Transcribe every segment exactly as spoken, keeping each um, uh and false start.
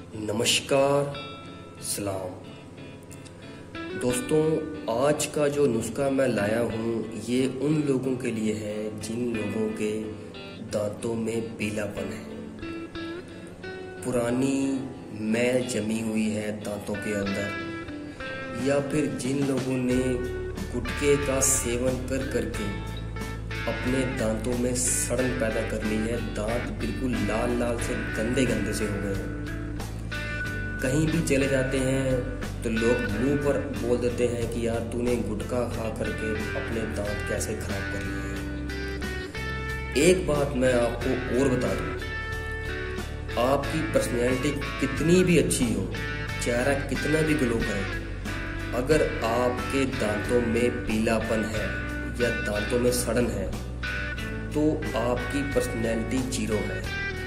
नमस्कार, सलाम दोस्तों। आज का जो नुस्खा मैं लाया हूँ ये उन लोगों के लिए है जिन लोगों के दांतों में पीलापन है, पुरानी मैल जमी हुई है दांतों के अंदर, या फिर जिन लोगों ने गुटखे का सेवन कर करके अपने दांतों में सड़न पैदा कर ली है, दांत बिल्कुल लाल लाल से गंदे गंदे से हो गए हैं। कहीं भी चले जाते हैं तो लोग मुंह पर बोल देते हैं कि यार तूने गुटखा खा करके अपने दांत कैसे खराब कर लिए हैं। एक बात मैं आपको और बता दूं, आपकी पर्सनैलिटी कितनी भी अच्छी हो, चेहरा कितना भी ग्लो करे, अगर आपके दांतों में पीलापन है या दांतों में सड़न है तो आपकी पर्सनैलिटी जीरो है।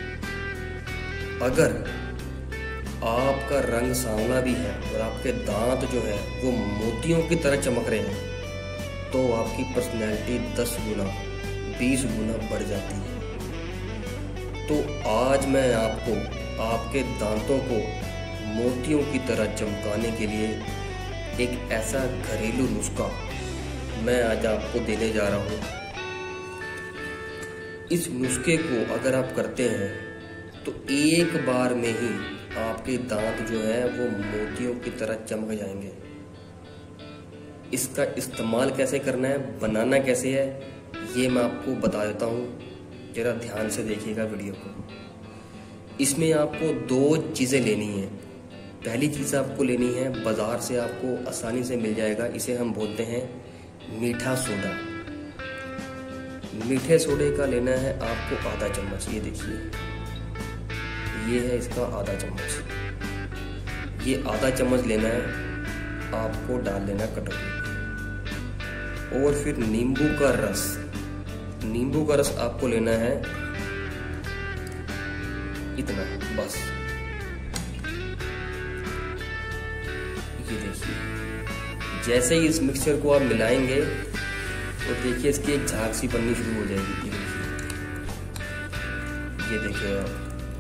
अगर आपका रंग सांवला भी है और आपके दांत जो है वो मोतियों की तरह चमक रहे हैं तो आपकी पर्सनैलिटी दस गुना बीस गुना बढ़ जाती है। तो आज मैं आपको आपके दांतों को मोतियों की तरह चमकाने के लिए एक ऐसा घरेलू नुस्खा मैं आज आपको देने जा रहा हूँ। इस नुस्खे को अगर आप करते हैं तो एक बार में ही आपके दांत जो है वो मोतियों की तरह चमक जाएंगे। इसका इस्तेमाल कैसे करना है, बनाना कैसे है, ये मैं आपको बता देता हूँ। जरा ध्यान से देखिएगा वीडियो को। इसमें आपको दो चीज़ें लेनी है। पहली चीज़ आपको लेनी है, बाज़ार से आपको आसानी से मिल जाएगा, इसे हम बोलते हैं मीठा सोडा। मीठे सोडे का लेना है आपको आधा चम्मच। ये देखिए, ये है इसका आधा चम्मच। ये आधा चम्मच लेना है आपको, डाल लेना कटोरी में। और फिर नींबू का रस, नींबू का रस आपको लेना है इतना, बस। ये देखिए, जैसे ही इस मिक्सचर को आप मिलाएंगे तो देखिए इसकी एक झाग सी बननी शुरू हो जाएगी। ये देखिए आप,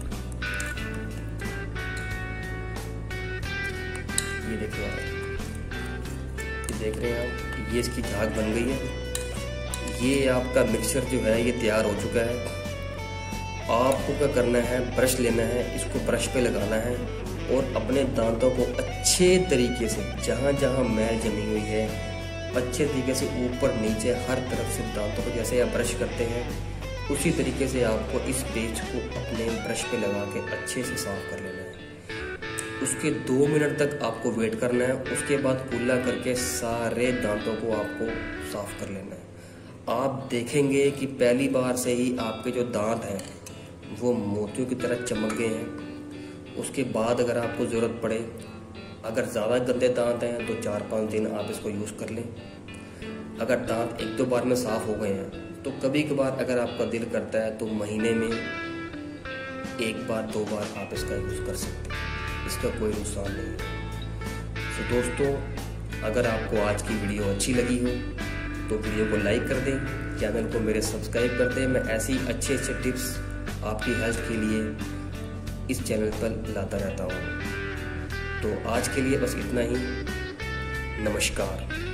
ये देखिए आप, ये देख रहे हैं आप, ये इसकी झाग बन गई है। ये आपका मिक्सचर जो है ये तैयार हो चुका है। आपको क्या करना है, ब्रश लेना है, इसको ब्रश पे लगाना है और अपने दांतों को अच्छे तरीके से, जहाँ जहाँ मैल जमी हुई है, अच्छे तरीके से ऊपर नीचे हर तरफ से दांतों को जैसे आप ब्रश करते हैं उसी तरीके से आपको इस पेस्ट को अपने ब्रश पे लगा के अच्छे से साफ कर लेना है। उसके दो मिनट तक आपको वेट करना है। उसके बाद कुल्ला करके सारे दांतों को आपको साफ कर लेना है। आप देखेंगे कि पहली बार से ही आपके जो दांत हैं वो मोतियों की तरह चमक गए हैं। उसके बाद अगर आपको ज़रूरत पड़े, अगर ज़्यादा गंदे दांत हैं तो चार पाँच दिन आप इसको यूज़ कर लें। अगर दांत एक दो बार में साफ़ हो गए हैं तो कभी कभार अगर आपका दिल करता है तो महीने में एक बार दो बार आप इसका यूज़ कर सकते हैं, इसका कोई नुकसान नहीं है। तो दोस्तों, अगर आपको आज की वीडियो अच्छी लगी हो तो वीडियो को लाइक कर दें, चैनल को मेरे सब्सक्राइब कर दें। मैं ऐसी अच्छे अच्छे टिप्स आपकी हेल्थ के लिए इस चैनल पर लाता रहता हूँ। तो आज के लिए बस इतना ही। नमस्कार।